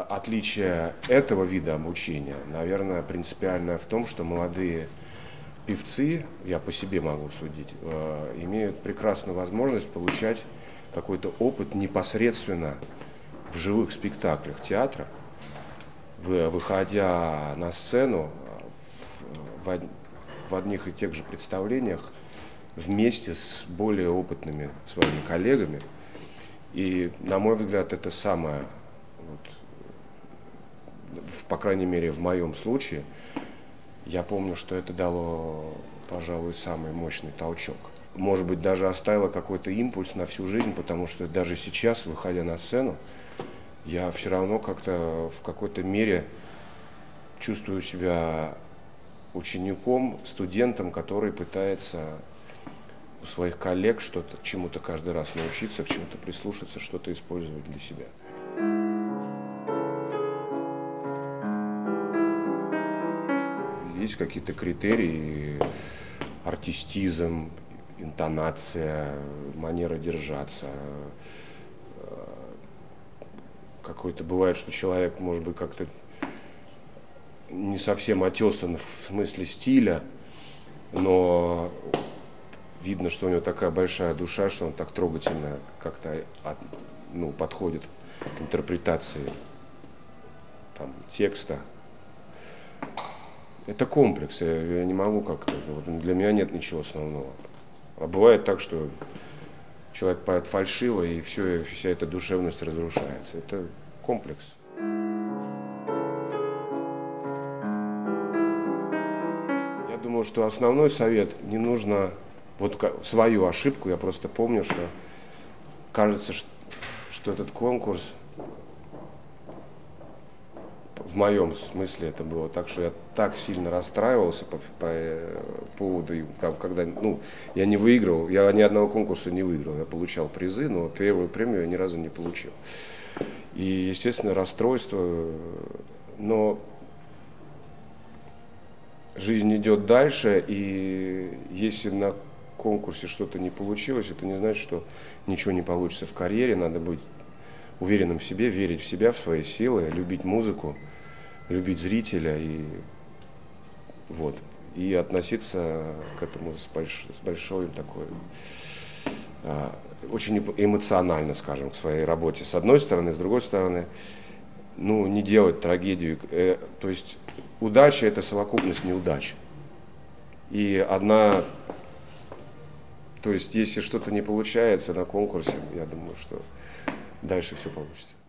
Отличие этого вида обучения, наверное, принципиальное в том, что молодые певцы, я по себе могу судить, имеют прекрасную возможность получать какой-то опыт непосредственно в живых спектаклях театра, выходя на сцену в одних и тех же представлениях вместе с более опытными своими коллегами. И, на мой взгляд, это самое, по крайней мере, в моем случае, я помню, что это дало, пожалуй, самый мощный толчок. Может быть, даже оставило какой-то импульс на всю жизнь, потому что даже сейчас, выходя на сцену, я все равно как-то в какой-то мере чувствую себя учеником, студентом, который пытается у своих коллег чему-то каждый раз научиться, к чему-то прислушаться, что-то использовать для себя. Есть какие-то критерии: артистизм, интонация, манера держаться. Какой-то бывает, что человек, может быть, как-то не совсем отесан в смысле стиля, но видно, что у него такая большая душа, что он так трогательно как-то подходит к интерпретации текста. Это комплекс, я не могу как-то, для меня нет ничего основного. А бывает так, что человек поет фальшиво, и вся эта душевность разрушается. Это комплекс. Я думаю, что основной совет: не нужно, свою ошибку, я просто помню, что кажется, что этот конкурс, в моем смысле это было так, что я так сильно расстраивался по поводу, когда я не выиграл, я ни одного конкурса не выиграл, я получал призы, но первую премию я ни разу не получил. И, естественно, расстройство, но жизнь идет дальше, и если на конкурсе что-то не получилось, это не значит, что ничего не получится в карьере. Надо быть уверенным в себе, верить в себя, в свои силы, любить музыку, любить зрителя и относиться к этому с большой такой, очень эмоционально, скажем, к своей работе. С одной стороны, с другой стороны, не делать трагедию. То есть удача — это совокупность неудач. И то есть если что-то не получается на конкурсе, я думаю, что дальше все получится.